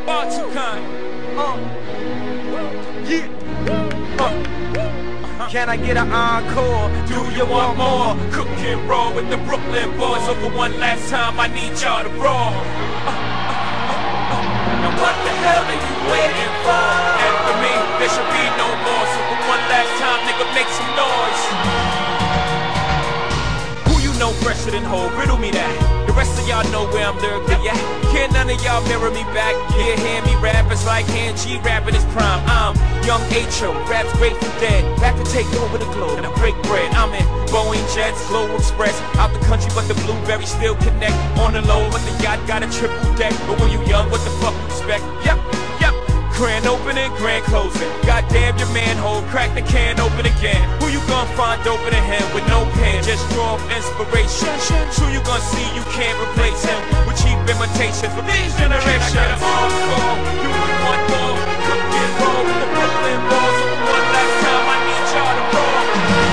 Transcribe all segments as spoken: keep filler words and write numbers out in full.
far too kind. Uh, yeah. Uh. Can I get an encore? Do you want more? Cook and roll with the Brooklyn boys. So for one last time, I need y'all to roll. Uh, uh, uh, uh. Now what the hell are you waiting for? After me, there should be no more. So for one last time, nigga, make some noise. Who you know fresher than whole? Riddle me that. The rest of y'all know where I'm lurking, yeah. Can't none of y'all mirror me back. Yeah, hear me rap, it's like hand G rapping his prime. I'm young H O, rap's Grateful Dead. Back to take over the globe and I break bread. I'm in Boeing Jets, Global Express. Out the country, but the blueberries still connect. On the low, but the yacht got a triple deck. But when you young, what the fuck you expect? Yep, yep. Grand opening, grand closing. Goddamn your manhole, crack the can open again. Who you gonna find open a hand with no pen? Just draw inspiration. Who you gonna see you can't replace him with cheap imitations from these generations? Encore, do you want more? Cook and roll with the Brooklyn balls. So for one last time, I need y'all to roll.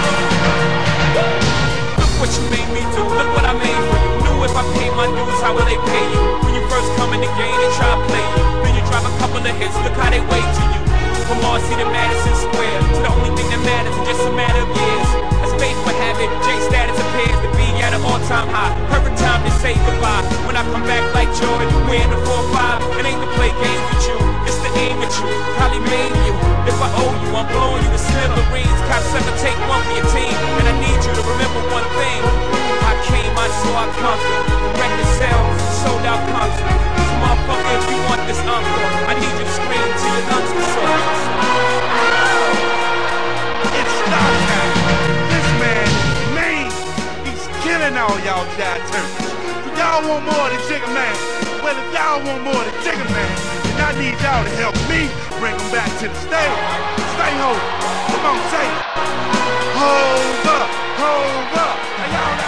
Look what you made me do, look what I made for you. Knew if I paid my dues, how will they pay you? When you first come in the game, they try to play you. Drive a couple of hits, look how they wait to you. From Marcy to Madison Square, to the only thing that matters is just a matter of years. As faith would have it, J status appears to be at an all-time high. Perfect time to say goodbye. When I come back like Jordan, we're in the four five. It ain't to play games with you, it's to aim at you. Probably made you. If I owe you, I'm blowing you to smithereens. Cop seven, take one for your team. And I need you to remember one thing. I came, I saw, I conquered. The record sales, sold out concert. Motherfucker, if you want this encore, I need you to scream till your lungs are sore. It's stop time. This man is mean. He's killing all y'all jive turkeys. If y'all want more than Jigga Man, well, if y'all want more than Jigga Man, then I need y'all to help me bring them back to the stage. Stay hold. Come on, say it. Hold up, hold up. Now y'all